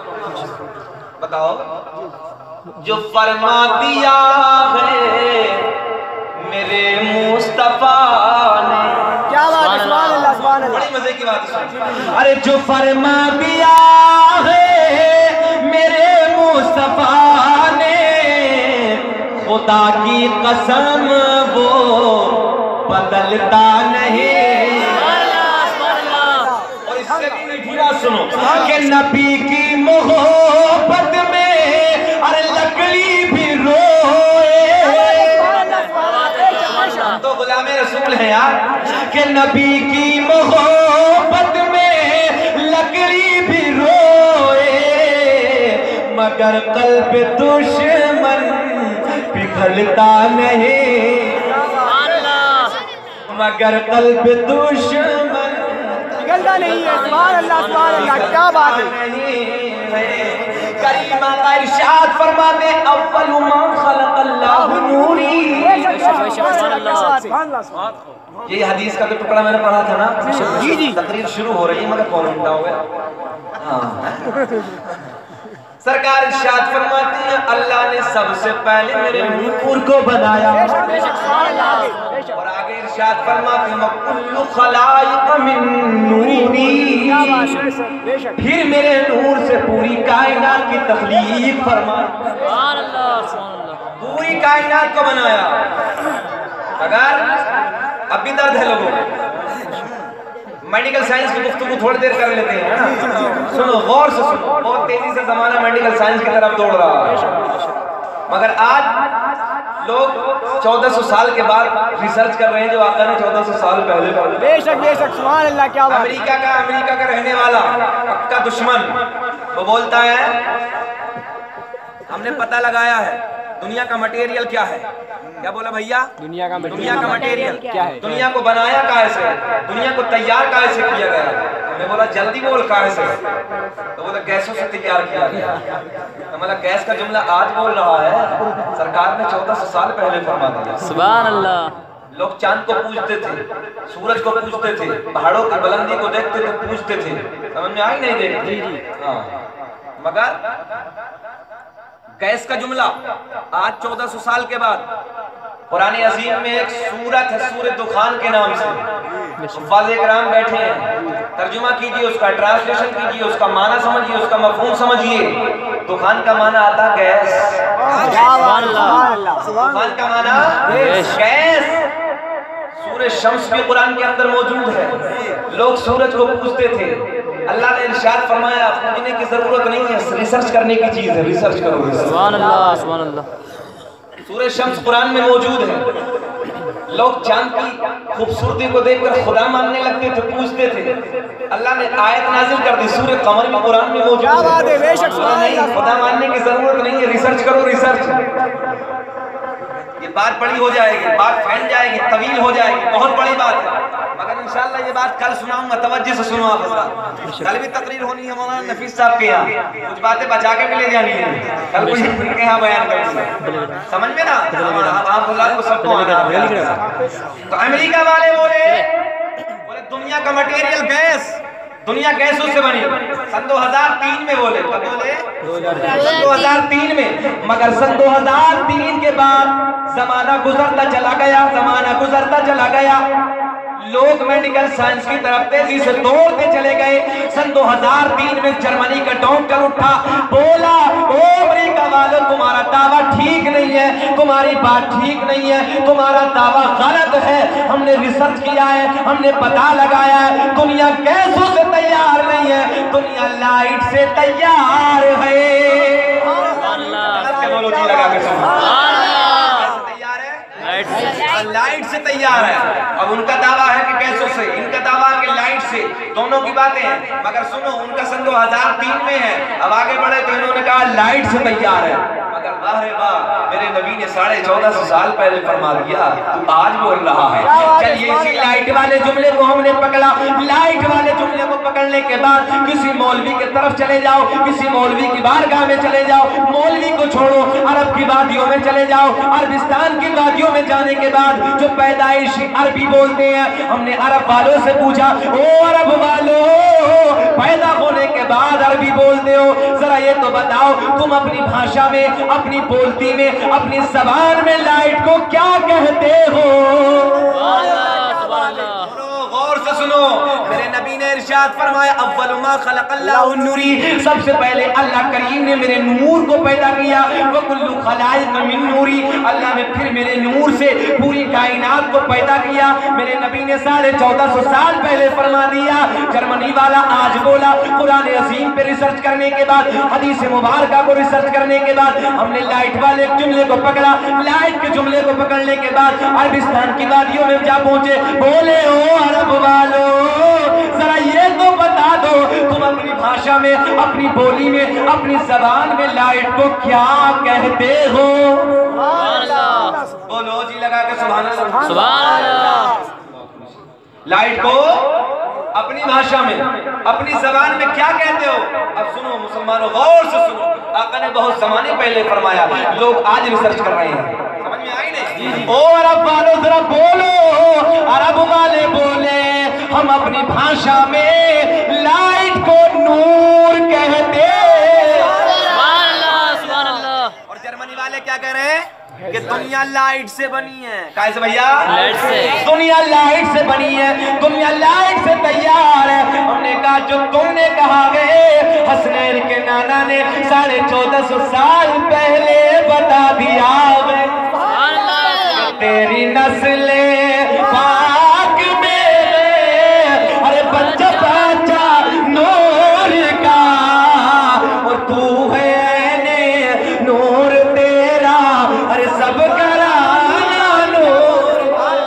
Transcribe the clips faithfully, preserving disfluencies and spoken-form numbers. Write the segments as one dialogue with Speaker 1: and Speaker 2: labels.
Speaker 1: बताओ, जो फरमा दिया है मेरे मुस्तफा ने।
Speaker 2: क्या बात है, सुभान अल्लाह, सुभान अल्लाह।
Speaker 1: बड़ी मजे की बात है। अरे जो फरमा दिया है मेरे मुस्तफा ने, खुदा की कसम वो बदलता नहीं। और इससे भी मीठा सुनो कि नबी की मोहब्बत में अरे लकड़ी भी रोए। तो गुलामे रसूल है यार, कि नबी की मोहब्बत में लकड़ी भी रोए, मगर कल्ब दुश्मन पिघलता नहीं। मगर कल्ब दुश्मन
Speaker 2: पिघलता नहीं है। सुभान अल्लाह, सुभान अल्लाह, क्या बात है।
Speaker 1: करीमा का इरशाद फरमाते अव्वलु मा खलक़ल्लाहु नूरी। ये हदीस का तो टुकड़ा मैंने पढ़ा था ना। जी जी, तकरीर शुरू हो रही है मगर कौन घंटा हो गया। हाँ, सरकार इरशाद फरमाती है अल्लाह ने सबसे पहले मेरे नूर को बनाया। और आगे इरशाद फरमाती है कुल्लु खलाइक मिन नूरी। फिर मेरे नूर से पूरी कायनात की तख्लीक फरमाई। सुभान अल्लाह, सुभान अल्लाह। पूरी कायनात को बनाया। अगर अब भी दर्द है लोगों को, मेडिकल साइंस की गुफ्तगू थोड़ी देर कर लेते हैं ना। सुनो, गौर से सुनो, बहुत तेजी से जमाना मेडिकल साइंस की तरफ दौड़ रहा है, मगर आज लोग चौदह सौ साल के बाद रिसर्च कर रहे हैं जो आका ने चौदह सौ साल पहले कर।
Speaker 2: बेशक बेशक, सुभान अल्लाह, क्या बात।
Speaker 1: अमेरिका का अमेरिका का रहने वाला पक्का दुश्मन वो बोलता है हमने पता लगाया है दुनिया का मटेरियल क्या है। क्या बोला भैया? दुनिया का दुनिया का मटेरियल क्या है? दुनिया को बनाया काहे से, दुनिया को तैयार काहे से किया गया? मैं बोला जल्दी बोल काहे से? तो बोला गैसों से तैयार किया गया। तो बोला गैस का जुमला आज बोल रहा है, सरकार ने चौदह सौ साल पहले फरमा दिया। सुभान अल्लाह। लोग चांद को पूजते थे, सूरज को पूजते थे, पहाड़ों की बुलंदी को देखते थे, पूजते थे। समझ में आई नहीं? देखते हाँ, मगर गैस का जुमला आज चौदह सौ साल के बाद कुरान अजीम में एक सूरत है सूरत दुखान के नाम से। फाज़े कराम बैठे हैं, तर्जुमा कीजिए, उसका ट्रांसलेशन कीजिए, उसका माना समझिए, उसका मफहूम समझिए। दुखान का माना आता गैस। दुखान का माना गैस। सूरज शम्स भी कुरान के अंदर मौजूद है। लोग सूरज को पूजते थे, अल्लाह ने इरशाद फरमाया पूजने की जरूरत नहीं है, रिसर्च करने की चीज है, रिसर्च करो। सुभान अल्लाह, सुभान अल्लाह। सूरज शम्स कुरान में मौजूद है। लोग चांद की खूबसूरती को देखकर खुदा मानने लगते थे, पूजते थे। अल्लाह ने आयत नाजिल कर दी, सूरज कमर भी कुरान में मौजूद है। बेशक खुदा मानने की जरूरत नहीं है, रिसर्च करो, रिसर्च। ये बात बड़ी हो जाएगी, बात फैल जाएगी, तवील हो जाएगी, बहुत बड़ी बात है, मगर इंशाअल्लाह ये बात कल सुनाऊंगा। तवज्जो से सुनो आप हज़रात, कल भी तकरीर होनी है मौलाना नफीस साहब के यहाँ, कुछ बातें बचा के भी ले जानी है, कल कुछ इनके यहाँ बयान करेंगे, समझ में ना? आप हज़रात को सबको आना है। तो अमेरिका वाले बोले बोले दुनिया का मटेरियल गैस, दुनिया गैसों से बनी। सन दो हज़ार तीन में बोले, कब बोले? सन दो हज़ार तीन में। मगर सन दो हज़ार तीन के बाद जमाना गुजरता चला गया, जमाना गुजरता चला गया, लोग मेडिकल साइंस की तरफ तेजी से दौड़ते चले गए। सन दो हज़ार तीन में जर्मनी का डॉक्टर उठा, बोला ओ अमेरिका वालों तुम्हारा दावा ठीक नहीं है, तुम्हारी बात ठीक नहीं है, तुम्हारा दावा गलत है। हमने रिसर्च किया है, हमने पता लगाया है, दुनिया गैसों से तैयार नहीं है, दुनिया लाइट से तैयार है। टेक्नोलॉजी लगा के लाइट से तैयार है। अब उनका दावा है कि गैसों से, इनका दावा है कि लाइट से, दोनों की बातें हैं। मगर सुनो, उनका सन दो हज़ार तीन में है, अब आगे बढ़े तो इन्होंने कहा लाइट से तैयार है। मगर वाह रे वाह, मेरे नबी ने साढ़े चौदह सौ साल पहले फरमा दिया, तू आज बोल रहा है। चलिए इसी लाइट वाले जुमले को हमने पकड़ा। लाइट वाले जुमले को पकड़ने के बाद किसी मौलवी की तरफ चले जाओ, किसी मौलवी की बारगाह में चले जाओ, मौलवी को छोड़ो, अरब की वादियों में चले जाओ। अरबिस्तान की वादियों में जाने के बाद जो पैदाइश अरबी बोलते हैं, हमने अरब वालों से पूछा, ओ अरब वालों पैदा होने के बाद अरबी बोलते हो, जरा ये तो बताओ तुम अपनी भाषा में, अपनी बोलती में, अपनी जबान में लाइट को क्या कहते हो? गौर से सुनो, मेरे नबी ने इरशाद फरमाया अव्वल मा खलक़ल्लाहु नूरी, सबसे पहले अल्लाह करीम ने मेरे नूर को पैदा किया। व कुल्लु खलाइक मिन नूरी, अल्लाह ने फिर मेरे नूर से पूरी कायनात को पैदा किया। मेरे नबी ने साढ़े चौदह सौ साल पहले फरमा दिया। जर्मनी वाला आज बोला, कुरान अज़ीम पे रिसर्च करने के बाद, हदीस मुबारका को रिसर्च करने के बाद हमने लाइट वाले जुमले को पकड़ा। लाइट के जुमले को पकड़ने के बाद अरबिस्तान की वादियों में जा पहुंचे। बोले ओ अरब वालों, जरा ये तो बता दो तुम अपनी भाषा में, अपनी बोली में, अपनी जबान में लाइट को क्या कहते हो? बोलो जी लगा के सुभान अल्लाह, सुभान अल्लाह। लाइट को अपनी भाषा में, अपनी जबान में क्या कहते हो? अब सुनो मुसलमानों, गौर से सुनो। आका ने बहुत जमाने पहले फरमाया, लोग आज रिसर्च कर रहे हैं, समझ में आई नहीं? ओ अरब वालों जरा बोलो। अरब वाले बोले हम अपनी भाषा में लाइट को नूर कहते। सुभान अल्लाह, सुभान अल्लाह। और जर्मनी वाले क्या कह रहे हैं कि दुनिया लाइट से बनी है। कैसे भैया? लाइट से। दुनिया लाइट से बनी है, दुनिया लाइट से तैयार है। हमने कहा जो तुमने कहा गए, हसनैन के नाना ने साढ़े चौदह सौ साल पहले बता दिया। तेरी नस्ले पाक में, अरे बच्चा बच्चा नूर का, और तू है ने नूर तेरा, अरे सब कराना नूर।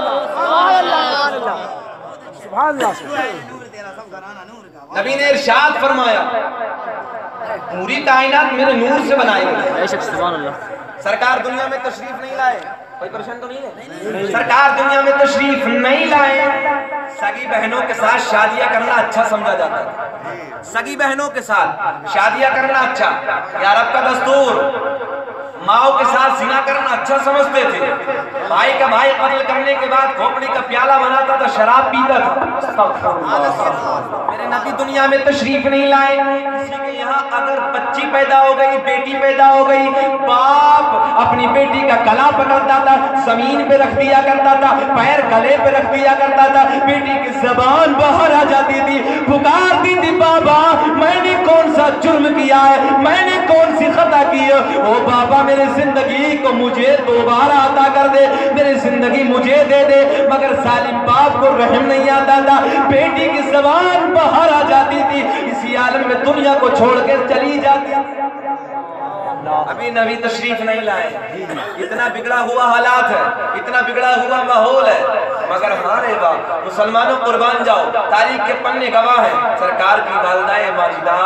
Speaker 1: नबी ने इरशाद फरमाया पूरी कायनात मेरे नूर से बनाई गई। सरकार दुनिया में तशरीफ नहीं लाए, कोई परेशान तो नहीं है? सरकार दुनिया में तशरीफ नहीं लाए। सगी बहनों के साथ शादियां करना अच्छा समझा जाता है। सगी बहनों के साथ शादियां करना अच्छा, यार आपका दस्तूर। माओ के साथ जिना करना अच्छा समझते थे। भाई का भाई कत्ल करने के बाद खोपड़ी का प्याला बनाता था, शराब पीता था। मेरे नबी दुनिया में तशरीफ नहीं लाए। किसी के यहाँ अगर बच्ची पैदा हो गई, बेटी पैदा हो गई, बाप अपनी बेटी का गला पकड़ता था, जमीन पे रख दिया करता था, पैर गले पे रख दिया करता था, बेटी की जबान बाहर आ जाती थी, पुकारती थी बाबा मैंने कौन सा जुर्म किया है, मैंने कौन सी खता की है? ओ बाबा मेरी जिंदगी को मुझे दोबारा अता कर दे, मेरी जिंदगी मुझे दे दे। मगर सालिम बाप को रहम नहीं आता था, बेटी की जबान बाहर आ जाती थी, इसी आलम में दुनिया को छोड़ के चली जाती थी। अभी नबी तशरीफ नहीं लाए। इतना बिगड़ा हुआ हालात है, इतना बिगड़ा हुआ माहौल है, मगर हाँ रे वाह मुसलमानों कुर्बान जाओ, तारीख के पन्ने गवाह हैं। सरकार की वालिदाए माजिदा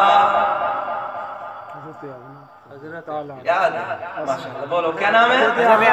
Speaker 1: याद है, माशाअल्लाह। बोलो क्या नाम है?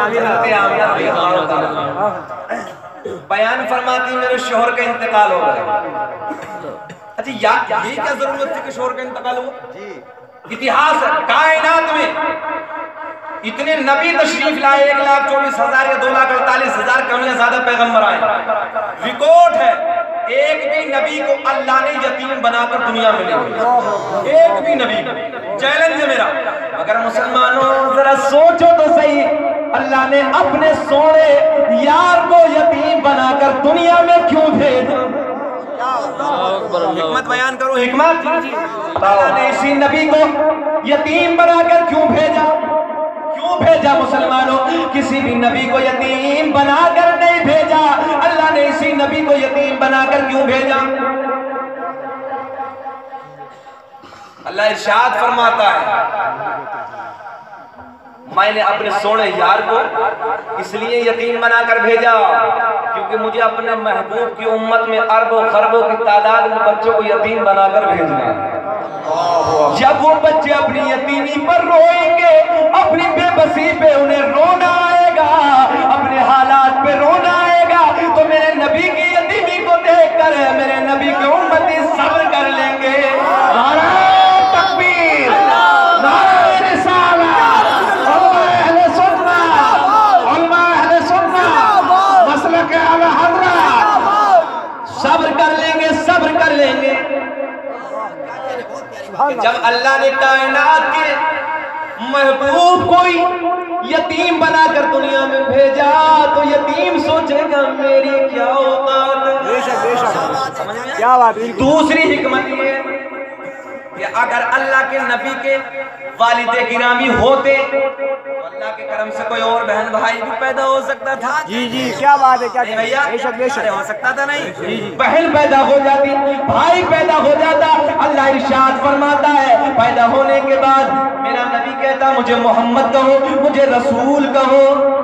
Speaker 1: बयान फरमाती मेरे शोहर का इंतकाल हो गया। अच्छा यार ये क्या जरूरत थी कि शोहर का इंतकाल हुआ? इतिहास है कायनात में इतने नबी तशरीफ लाए, एक लाख चौबीस हजार या दो लाख अड़तालीस हजार कम या ज्यादा पैगंबर आए। रिकॉर्ड है एक भी नबी को अल्लाह ने यतीम बनाकर दुनिया में नहीं भेजा, एक भी नबी। चैलेंज है मेरा। मगर मुसलमानों जरा सोचो तो सही, अल्लाह ने अपने सोने यार को यतीम बनाकर दुनिया में क्यों भेजा? हिकमत बयान करो, हिकमत। अल्लाह ने इसी नबी को यतीम बनाकर क्यों भेजा? क्यों भेजा मुसलमानों? किसी भी नबी को यतीम बनाकर नहीं भेजा। अल्लाह ने इसी नबी को यतीम बनाकर क्यों भेजा? अल्लाह इरशाद फरमाता है मैंने अपने सोने यार को इसलिए यतीम बनाकर भेजा क्योंकि मुझे अपने महबूब की उम्मत में अरबों खरबों की तादाद में बच्चों को यतीम बनाकर भेजना है। जब वो बच्चे अपनी यतीमी पर रोएंगे, अपनी बेबसी पे उन्हें रोना आएगा, अपने हालात पे रोना आएगा, तो मेरे नबी की यतीमी को देखकर मेरे नबी की उम्मती सब्र कर लेंगे। सब्र कर लेंगे, सब्र कर लेंगे। जब अल्लाह ने कायनात के महबूब कोई यतीम बनाकर दुनिया में भेजा तो यतीम सोचेगा मेरी क्या औकात।
Speaker 2: बेशक बेशक क्या बात।
Speaker 1: दूसरी हिकमत ये कि अगर अल्लाह के नबी के वालिदे गिरामी होते तो अल्लाह के करम से कोई और बहन भाई भी पैदा हो सकता था।
Speaker 2: जी जी क्या बात है, क्या
Speaker 1: भैया
Speaker 2: बेशक बेशक
Speaker 1: हो सकता था नहीं। बहन पैदा हो जाती, भाई पैदा हो जाता। अल्लाह इरशाद फरमाता है पैदा होने के बाद मेरा नबी कहता मुझे मोहम्मद कहो, मुझे रसूल कहो।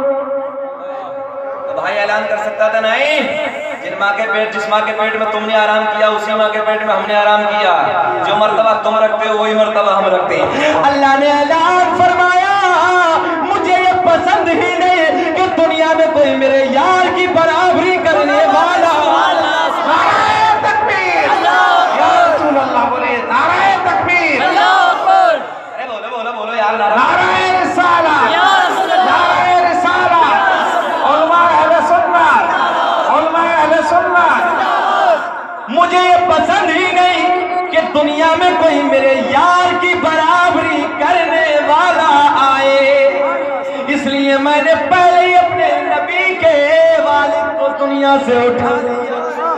Speaker 1: तो भाई ऐलान कर सकता था नहीं, जिन माँ के पेट जिस माँ के पेट में तुमने आराम किया उसी माँ के पेट में हमने आराम किया। जो मर्तबा तुम रखते हो वही मर्तबा हम रखते हैं। अल्लाह ने ऐलान फरमाया मुझे ये पसंद ही नहीं कि दुनिया में कोई मेरे यार की बराबरी करने वाला। नारे तकबीर, या रसूल अल्लाह बोले नारे तकबीर। अरे बोलो बोलो बोलो यार नारे रिसाला, नारे रिसाला। उलमा अहले सुन्नत, उलमा अहले सुन्नत। मुझे ये पसंद ही नहीं कि दुनिया में कोई मेरे यार की बराबरी करने वाला आए, इसलिए मैंने पहले ही अपने नबी के वालिद को दुनिया से उठा लिया।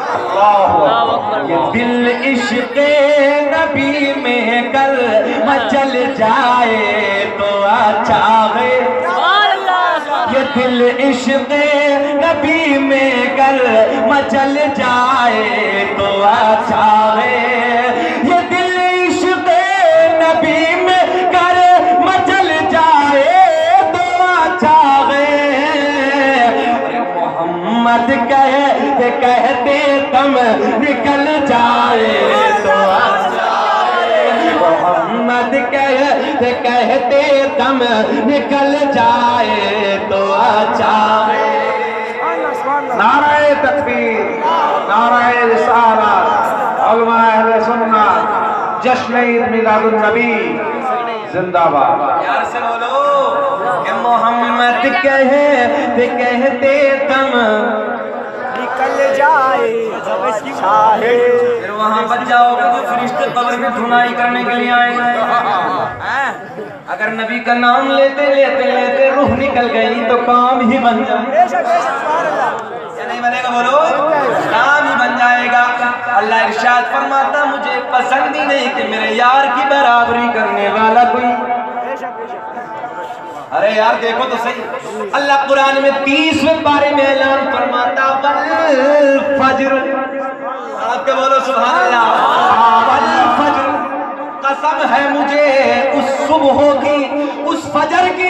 Speaker 1: ये दिल इश्क़े नबी में कल मचल जाए तो अच्छा है। ये दिल इश्क़े नबी में कल मचल जाए तो अच्छा है। ये दिल इश्क़े नबी में कर मचल जाए तो अच्छा है। मोहम्मद कहते कहते दम निकल जाए तो अच्छा है। मोहम्मद कहते कहते दम निकल जाए तो अच्छा है। नारे तकबीर, नारे रिसालत। उलमा अहले सुन्नत जश्न ईद मिलादुन नबी जिंदाबाद। प्यार से बोलो कि मोहम्मद कहते कहते दम
Speaker 2: निकल जाए अच्छा है।
Speaker 1: फिर वहां बच जाओगे जो फरिश्ते कब्र में धुनाई करने के लिए आएंगे। अगर नबी का नाम लेते लेते लेते रूह निकल गई तो काम ही बन जाए। या नहीं बनेगा बोलो, काम ही बन जाएगा। अल्लाह इरशाद फरमाता मुझे पसंद ही नहीं कि मेरे यार की बराबरी करने वाला कोई। अरे यार देखो तो सही, अल्लाह कुरान में तीसवें पारे में ऐलान फरमाता वल फज्र। आपके बोलो सुभान अल्लाह। वल फज्र, कसम है मुझे उस सुबह की, उस फजर की।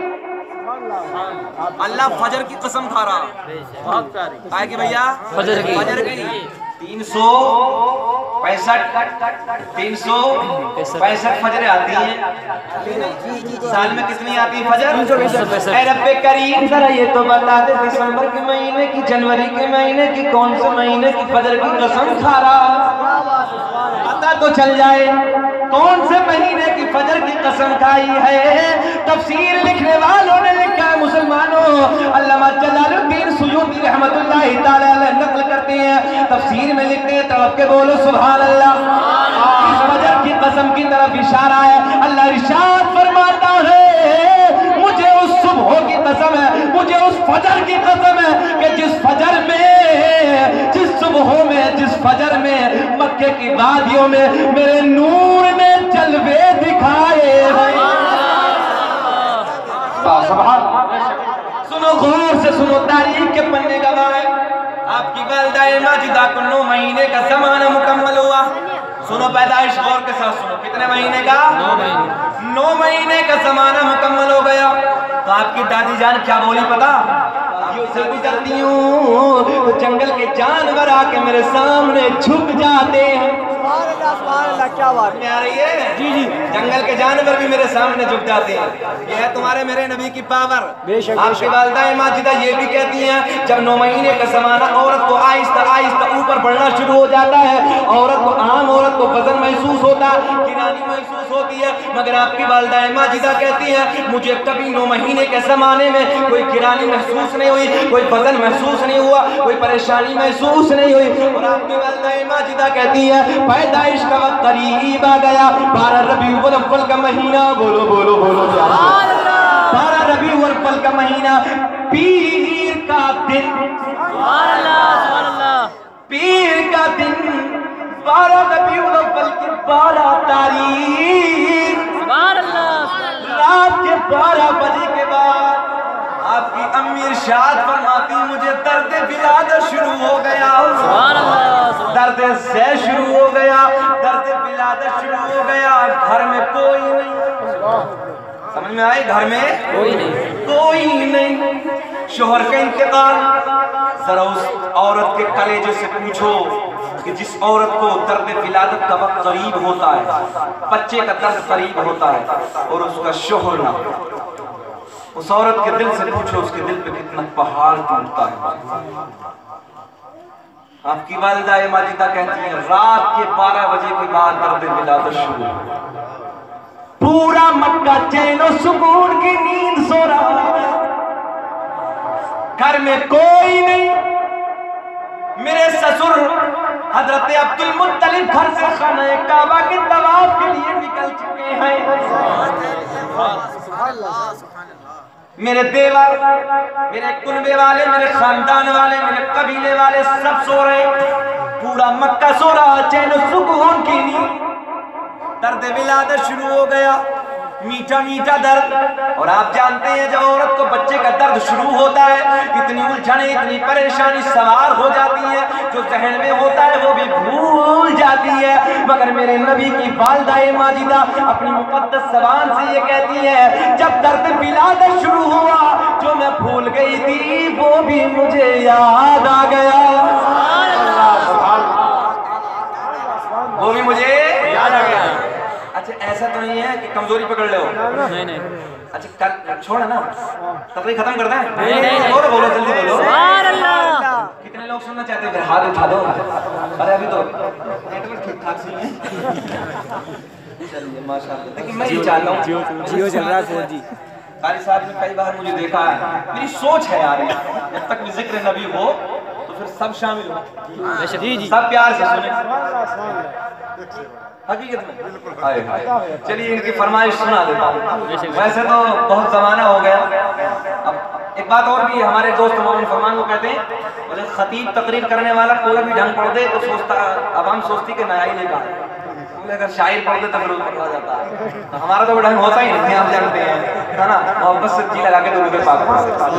Speaker 1: अल्लाह फजर की कसम खा रहा, बहुत प्यारी है कि भैया फजर की, फजर की तीन सौ पैंसठ तीन सौ पैंसठ फजरें आती हैं साल में। कितनी आती है फजर? ऐ रब्बे करीम जरा ये तो बता दे दिसंबर के महीने की, जनवरी के महीने की, कौन से महीने की फजर की कसम खा रहा? पता तो चल जाए कौन से महीने की फजर की कसम खाई है। तफसीर लिखने वालों ने लिखा है मुसलमानों, अल्लामा जलालुद्दीन सुयूती रहमतुल्लाहि तआला अलैह नकल करते हैं, तफसीर में लिखते हैं तब के बोलो सुभान अल्लाह। इस फजर की कसम की तरफ इशारा है। अल्लाह इरशाद फरमाता है मुझे उस सुबह की कसम है, मुझे उस फजर की कसम है कि जिस फजर में, जिस सुबह में, जिस फजर में मक्के की वादियों में मेरे नूर ने जलवे दिखाए हैं। सुनो गौर से सुनो, तारीख के पन्ने गवाह है। आपकी वालिदा माजिदा को नौ महीने का ज़माना मुकम्मल हुआ। सुनो पैदाइश गौर के साथ सुनो, कितने महीने का? नौ महीने। नौ महीने का ज़माना मुकम्मल हो गया तो आपकी दादी जान क्या बोली पता? से गुजरती हूँ तो जंगल के जानवर आके मेरे सामने झुक जाते हैं।
Speaker 2: क्या बात
Speaker 1: में आ रही है? जी जी, जंगल के जानवर भी मेरे सामने झुक जाते हैं। ये है तुम्हारे मेरे नबी की पावर। आपकी वालिदा माजिदा ये भी कहती हैं जब नौ महीने का ज़माना औरत को आहिस्ता आहिस्ता ऊपर बढ़ना शुरू हो जाता है, औरत को आम औरत को वजन महसूस होता है, किरानी महसूस होती है, मगर आपकी वालिदा माजिदा कहती है मुझे कभी नौ महीने के ज़माने में कोई किरानी महसूस नहीं हुई, कोई वजन महसूस नहीं हुआ, कोई परेशानी महसूस नहीं हुई। और आपकी वालिदा माजिदा कहती है पैदाइश बारिश का वक्त करीब आ गया। बारह रबीउल अव्वल का महीना, बोलो बोलो बोलो, बारह रबीउल अव्वल का महीना, पीर का दिन, पीर का दिन, बारह रबीउल अव्वल की बारह तारीख, रात के बारह बजे के बाद आपकी अम्मी इरशाद फरमाती, मुझे दर्द विलादत शुरू हो गया, दर्द से शुरू हो गया, दर्द विलादत शुरू हो गया। घर में कोई नहीं, समझ में आई? घर में कोई नहीं, कोई नहीं। शोहर का इंतकाल, जरा उस औरत के कलेजे से पूछो कि जिस औरत को दर्द विलादत का वक्त करीब होता है, बच्चे का दर्द करीब होता है और उसका शोहर ना, उस औरत के दिल से पूछो उसके दिल पे कितना पहाड़ टूटता है। आपकी वालिदा माजिदा कहती है रात के बारह बजे के बाद दर्द विलादत शुरू, पूरा मक्का चैन और सुकून की नींद सो रहा है, घर में कोई नहीं। मेरे ससुर हजरत अब्दुल मुत्तलिब घर से खाने काबा के तवाफ के लिए निकल चुके हैं। मेरे देवा, मेरे कुनबे वाले, मेरे खानदान वाले, मेरे कबीले वाले सब सो रहे, पूरा मक्का सो रहा, चैन सुकून की नींद। दर्द विलादत शुरू हो गया, मीठा मीठा दर्द। और आप जानते हैं जब औरत को बच्चे का दर्द शुरू होता है, इतनी उलझन, इतनी परेशानी सवार हो जाती है, जो जहन में होता है वो भी भूल जाती है। मगर मेरे नबी की वालिदा माजिदा अपनी मुक़द्दस ज़बान से ये कहती है, जब दर्द विलादत शुरू हुआ, जो मैं भूल गई थी वो भी मुझे याद आ गया, वो भी मुझे याद आ गया। अच्छा, ऐसा तो नहीं है कि कमजोरी पकड़ लो? नहीं नहीं। अच्छा, कल छोड़ ना, तकरीर खत्म करते हैं। नहीं नहीं, बोलो बोलो, जल्दी बोलो। सुभान अल्लाह। कितने लोग सुनना चाहते हैं? फिर हाथ उठा दो। अरे अभी तो नेटवर्क ठीक ठाक से है। चलिए माशाल्लाह। देखिए मैं ये चाहता हूँ, जियो चल रहा है फोर जी। कारी साहब ने कई बार मुझे देखा है, मेरी सोच है यार, जब तक भी जिक्र नबी हो तो फिर सब शामिल हो, सब प्यार से सुने हकीकत में। हाय हाय, चलिए इनकी फरमाइश सुना देता हूँ। वैसे तो बहुत जमाना हो गया। अब एक बात और भी, हमारे दोस्त मोहम्मद फरमान को कहते हैं, बोले खतीब तकरीर करने वाला कोई भी ढंग पढ़ दे तो सोचता, आवाम सोचती कि नया ही नहीं कहा, अगर शायर पढ़ दे तो फिर पकड़ा जाता है। तो हमारा तो ढंग होता ही नहीं, आप जानते हैं, है ना? मोहब्बत से जी लगा के तो रुपये पाक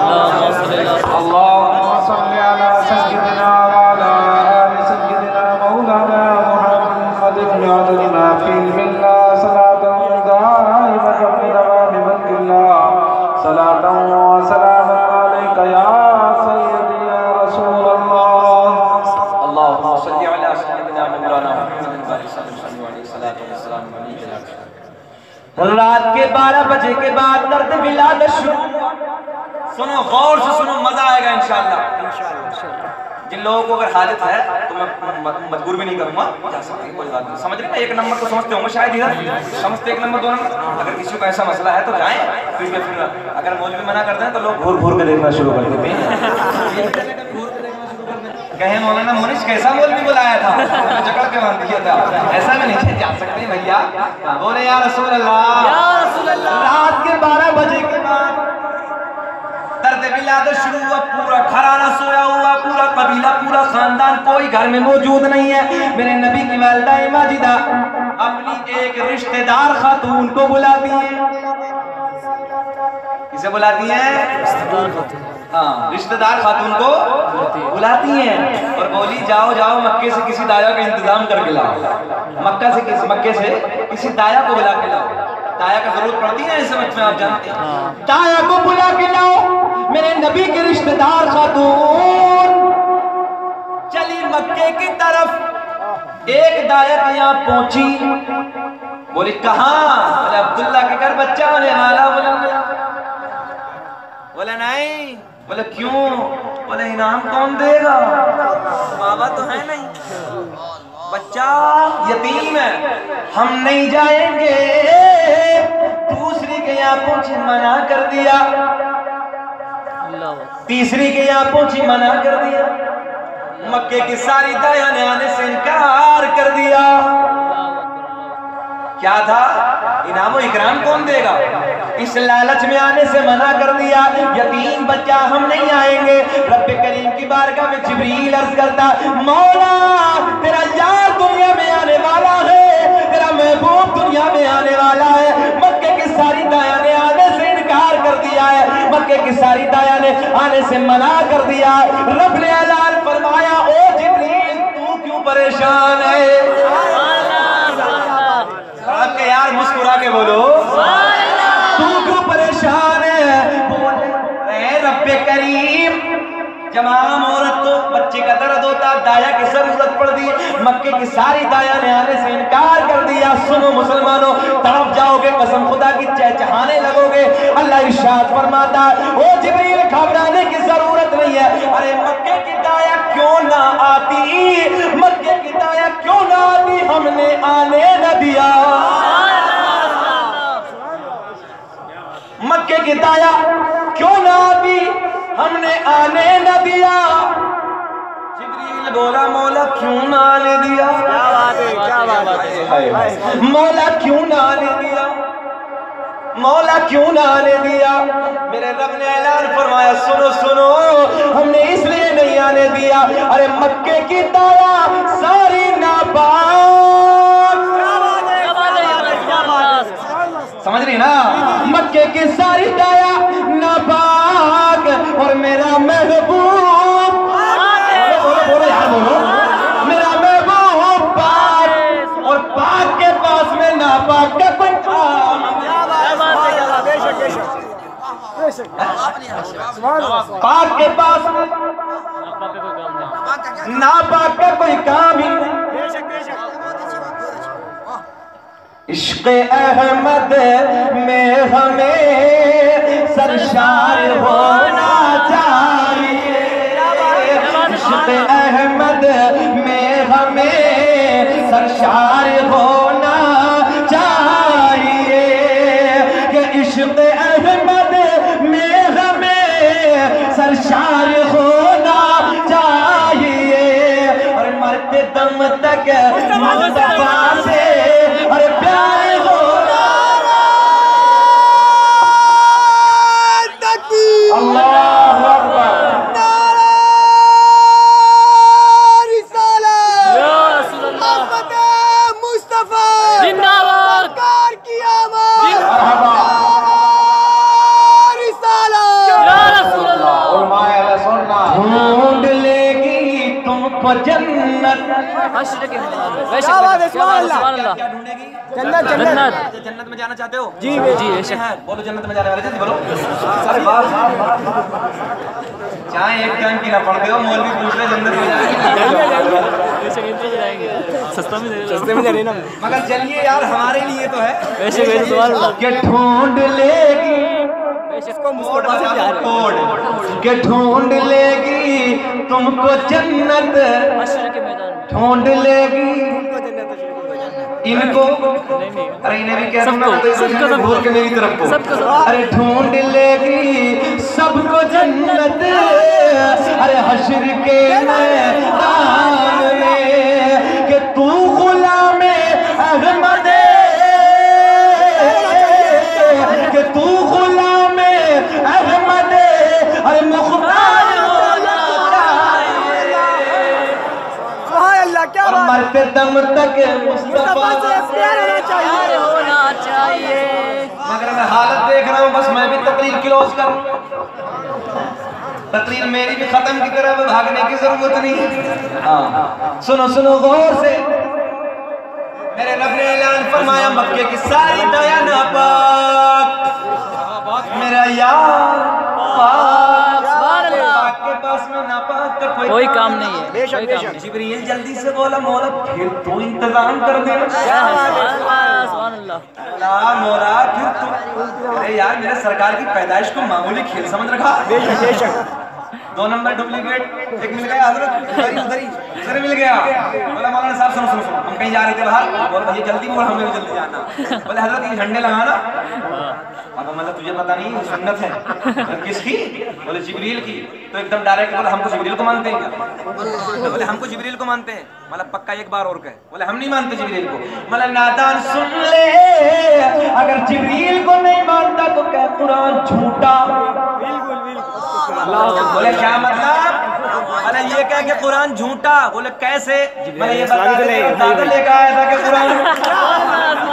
Speaker 1: रात के बारह बजे के बाद दर्द विलादत शुरू हुआ। सुनो, गौर से सुनो, मजा आएगा इंशाअल्लाह। जिन लोगों को अगर हाजत है तो मैं मजबूर भी नहीं करूंगा, जा सकते हैं, कोई बात नहीं। समझ रहे ना? एक नंबर को समझते होंगे शायद, इधर समझते एक नंबर दो नंबर। अगर किसी को ऐसा मसला है तो जाएं, फिर फिर अगर मौलवी मना करते हैं तो लोग घूर घूर के देखना शुरू कर देते हैं। कहे मौलाना मुनिश कैसा मौलवी बुलाया था, जकड़ के बांध दिया था, ऐसा भी नहीं जा सकते भैया। बोले या रसूल अल्लाह, या रसूल अल्लाह। रात के बारह बजे के बाद दर्द विलादत शुरू हुआ, पूरा घराना सोया हुआ, पूरा कबीला, पूरा खानदान, कोई घर में मौजूद नहीं है। मेरे नबी की वालिदा माजिदा अपनी एक रिश्तेदार खातून को बुलाती है। किसे बुलाती है? हाँ, रिश्तेदार खातून को बुलाती हैं और बोली जाओ जाओ मक्के से किसी दाया का इंतजाम करके लाओ, मक्का से किसी मक्के से किसी दाया को बुला के लाओ। दाया का जरूरत पड़ती है इस वक्त में, आप जानते हैं। दाया को बुला के लाओ। मेरे नबी के रिश्तेदार खातून चली मक्के की तरफ। एक दाया यहाँ पहुंची, बोली कहाँ? बोले अब्दुल्ला के घर बच्चा होने वाला। बोला बोले नहीं। बोले क्यों? बोले इनाम कौन देगा, बाबा तो है नहीं, बच्चा यतीम है, हम नहीं जाएंगे। दूसरी के यहाँ पहुंची, मना कर दिया। तीसरी के यहाँ पहुंची, मना कर दिया। मक्के की सारी दाया ने आने से इनकार कर दिया। क्या था? इनामो इकराम कौन देगा? इस लालच में आने से मना कर दिया, यतीम बच्चा हम नहीं आएंगे। रब्बे करीम की बारगाह में जिब्रील अर्ज करता, मौला तेरा यार दुनिया में आने वाला है, तेरा महबूब दुनिया में आने वाला है। मक्के की सारी दाया ने आने से इनकार कर दिया है, मक्के की सारी दाया ने आने से मना कर दिया। रब ने ऐलान फरमाया, ओ जिब्रील तू क्यों परेशान है? आपके यार मुस्कुरा के बोलो, तू क्यों परेशान है? बोले रब्बे करीम, जमाम औरत को बच्चे का दर्द होता, दाया की जरूरत पड़ दी, मक्के की सारी दाया ने आने से इनकार कर दिया। सुनो मुसलमानों, तड़प जाओगे, कसम खुदा की चहचहाने लगोगे। अल्लाह इरशाद फरमाता, ओ जिब्रील घबराने की जरूरत नहीं है। अरे मक्के की दाया क्यों ना आती, मक्के की दाया क्यों ना आती, हमने आने न दिया। मक्के की दाया क्यों ना आती, हमने आने न दिया। जिब्रील बोला, मौला क्यों ना आने दिया? क्या बात है, क्या बात है, मौला क्यों ना आने दिया, मौला क्यों ना आने दिया? मेरे रब ने ऐलान फरमाया, सुनो सुनो, हमने इसलिए नहीं आने दिया, अरे मक्के की दाया सारी नापाक, समझ रही ना? मक्के की सारी दाया नापाक और मेरा महबूब, बोलो बोलो यार बोलो, मेरा महबूब पाक और पाक के पास में नापाक का कोई काम। पाक के पास में नापाक का कोई काम ही नहीं। इश्क़ अहमद में हमें सरशार होना चाहिए, इश्क़ अहमद में हमें सरशार होना चाहिए, कि इश्क़ अहमद में हमें सरशार होना चाहिए। और मरते दम तक मुस्तफा से अरे प्यार होना। अल्लाहु अकबर,
Speaker 2: मुस्तफा
Speaker 3: जिंदाबाद,
Speaker 2: की आवाज़,
Speaker 1: ढूंढ लेगी तुमको जन्नत।
Speaker 2: क्या बात है, सुभान अल्लाह।
Speaker 1: क्या ढूंढेगी?
Speaker 2: जन्नत, जन्नत।
Speaker 1: जन्नत में जाना चाहते हो?
Speaker 2: जी
Speaker 3: जी
Speaker 1: बोलो जन्नत में जाने वाले जल्दी बोलो। अरे वाह, चाहे एक टाइम की ना पढ़ते हो, मौलवी पूछ रहे जन्नत में
Speaker 3: जाएंगे, सस्ता में
Speaker 2: सस्ते में दे रहे ना।
Speaker 1: मगर चलिए यार, हमारे लिए तो है
Speaker 3: वैसे वैसे
Speaker 1: कि ढूंढ लेगी
Speaker 2: इसको मुस्तफा से प्यार है।
Speaker 1: के ढूंढ लेगी तुमको जन्नत,
Speaker 3: के मैदान में
Speaker 1: ढूंढ लेगी इनको। अरे इन्हें भी कह दूंगा तो सबको भूल के मेरी तरफ को। अरे ढूंढ लेगी सबको जन्नत, अरे हश्र के मैदान में, कि तू गुलाम अहमद, कि तू गुलाम अहमद, अरे मुख्तार होना चाहिए।
Speaker 2: सुभान अल्लाह, क्या बात है।
Speaker 1: मरते दम तक
Speaker 2: मुस्तफा से प्यार होना चाहिए,
Speaker 3: होना चाहिए।
Speaker 1: मगर मैं हालत देख रहा हूँ, बस मैं भी तकरीर क्लोज करूँ। तकरीर मेरी भी खत्म की तरफ भागने की जरूरत नहीं। हाँ सुनो सुनो गौर से, मेरे रब ने ऐलान फरमाया, मक्के की सारी दया नापाक, मेरा यार पाक, पाक के पास में नापाक का कोई,
Speaker 3: कोई काम नहीं है।
Speaker 2: बेशक बेशक।
Speaker 1: जिब्रील जल्दी से बोला, मौला फिर तू इंतजाम कर दे। मोरा फिर तू, अरे यार मेरे सरकार की पैदाइश को मामूली खेल समझ रखा।
Speaker 2: बेशक बेशक।
Speaker 1: दो नंबर डुप्लीकेट एक मिल गया हजरत, उधर ही उधर ही उधर मिल गया। बोला मौलाना साहब सुनो सुनो सुनो, हम कहीं जा रहे थे बाहर, बोला भैया जल्दी बोल, हमें भी जल्दी जाना। बोले हजरत ये झंडे लगाना, अब मतलब तुझे पता नहीं है सुन्नत है। बोले किसकी? बोले जिब्रील की। तो एकदम डायरेक्ट बोले हमको जिब्रील को मानते हैं क्या? बोले हमको जिब्रील को मानते हैं। मतलब पक्का एक बार और कहे, बोले हम नहीं मानते जिब्रील को। मतलब नादान सुन ले, अगर जिब्रील को नहीं मानता तो क्या कुरान झूठा?
Speaker 2: बिल्कुल बिल्कुल।
Speaker 1: बोले क्या मतलब? बोले ये कह के कुरान झूठा। बोले कैसे? मैं ये बता दे दादा लेकर आया था कि कुरान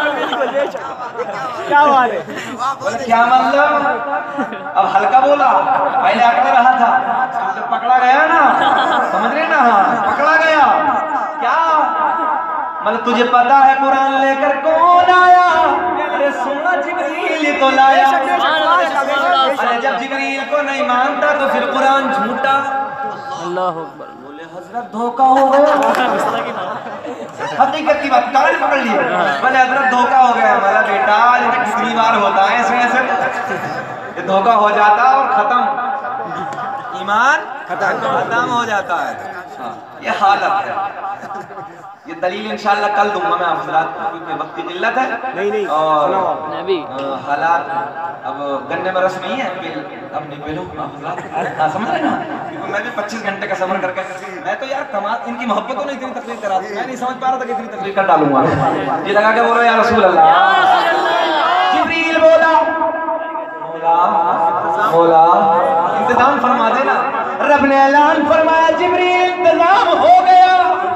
Speaker 2: क्या बात है?
Speaker 1: बोले क्या मतलब? अब हल्का बोला, पहले अकड़ रहा था तो पकड़ा गया ना, समझ रहे ना? हाँ पकड़ा गया। क्या मतलब तुझे पता है कुरान लेकर कौन आया? अरे सुना जिब्रील तो लाया। अरे जब जिब्रील को नहीं मानता तो फिर कुरान झूठा।
Speaker 3: अल्लाह अकबर।
Speaker 1: बोले हजरत धोखा हो गया। हकीकत की बात कान पकड़ लिए। बोले हजरत धोखा हो गया। हमारा बेटा ये कितनी बार होता है ऐसे ऐसे, ये धोखा हो जाता और खत्म, ईमान खत्म हो जाता है। ये हालत है। ये दलील इंशाल्लाह कल दूंगा मैं हज़रात को, क्योंकि वक्त की किल्लत है।
Speaker 2: नहीं नहीं
Speaker 1: और
Speaker 3: नबी
Speaker 1: हालात अब गन्ने में रस नहीं है, अब नहीं पहलो हज़रात समझ रहे ना? क्योंकि मैं भी पच्चीस घंटे का सफर करके, मैं तो यार कमाल इनकी मोहब्बतों ने इतनी तकलीफ करा दी, मैं नहीं समझ पा रहा था कि इतनी तकलीफ कर डालूंगा। ये लगा के बोलो या रसूल अल्लाह। जिब्रील बोला मौला मौला इंतजाम फरमा देना। रब ने ऐलान फरमाया जिब्रील इंतजाम हो गया।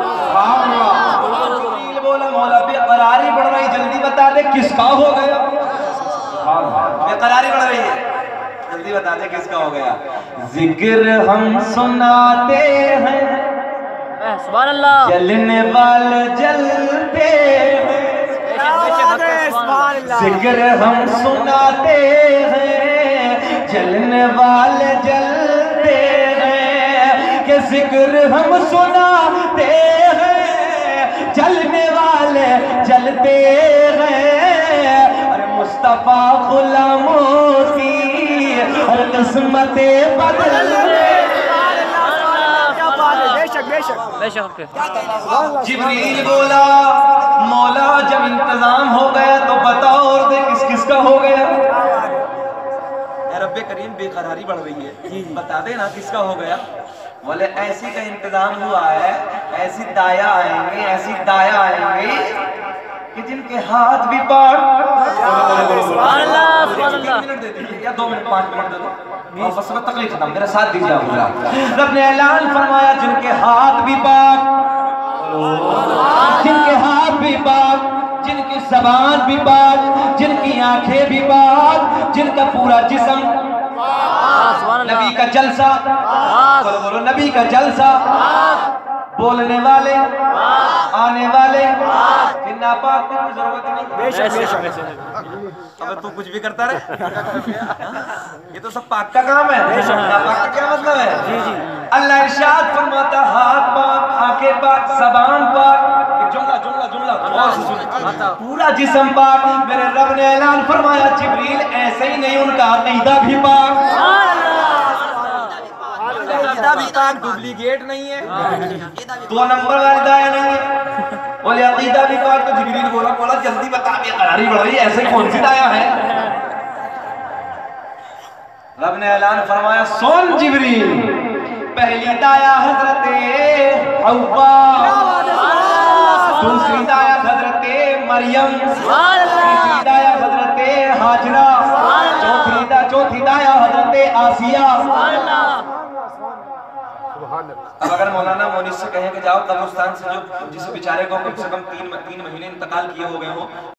Speaker 1: जिब्रील बोला मौला बेकरारी बढ़ रही, जल्दी बता दे किसका हो गया? बेकरारी बढ़ रही है, जल्दी बता दे किसका हो गया? जिक्र हम सुनाते हैं,
Speaker 3: सुभान अल्लाह।
Speaker 1: जलने वाले जलते हैं, जिक्र हम सुनाते हैं, जलने वाले जलते हैं, कि जिक्र हम सुनाते हैं, जलने वाले जलते हैं। अरे मुस्तफा गुलामों की हर किस्मते बदलते। जिब्रील बोला मौला जब इंतजाम हो गया तो बताओ और दे किस किस का हो गया? रब्बे करीम बेकरारी बढ़ रही है, बता दे ना किसका हो गया? बोले ऐसी का इंतजाम हुआ है, ऐसी दाया आएंगे, ऐसी दाया आएंगे कि जिनके हाथ भी पाक। मिनट दे दीजिए या दो मिनट पाँच मिनट दे दो, और बस में तकलीफ खत्म, मेरा साथ दीजिए आप। रब ने ऐलान फरमाया जिनके हाथ भी पाक, जिनके हाथ भी पाक, जिनकी जबान भी पाक, जिनकी आंखें भी पाक, जिनका पूरा जिस्म नबी का जलसा, बोलो बोलो नबी का जलसा, बोलने वाले आने वाले नापाक की जरूरत नहीं।
Speaker 2: बेशक बेशक।
Speaker 1: अब तू कुछ भी करता रहे, ये तो सब पाक का काम है। नापाक का क्या मतलब है? जी जी अल्लाह इरशाद फरमाता हाथ पाक, आंखें पाक, ज़बान पाक, जुमला जुमला जुमला गौर से सुनिए, पूरा जिस्म पाक। मेरे रब ने ऐलान फरमाया जिब्रील ऐसे ही नहीं, उनका अकीदा भी पाक, अकीदा भी पाक, डुप्लीकेट नहीं है, दो नंबर वाली दाया नहीं है। बोले अकीदा भी पाक, तो जिब्रील बोला बोला जल्दी बता बेकरारी बढ़ रही है, ऐसे कौन सी दाया है? रब ने ऐलान फरमाया सुन जिब्रील, पहली दाया हजरते हव्वा, दूसरी दाया हजरते मरियम, तीसरी दाया हजरते हाजरा, चौथी दा चौथी दाया हजरते आसिया। अब अगर मौलाना मोनिस से कहें कि जाओ कब्रिस्तान से जो जिस बेचारे को कम से कम तीन तीन महीने इंतकाल किए हो गए हो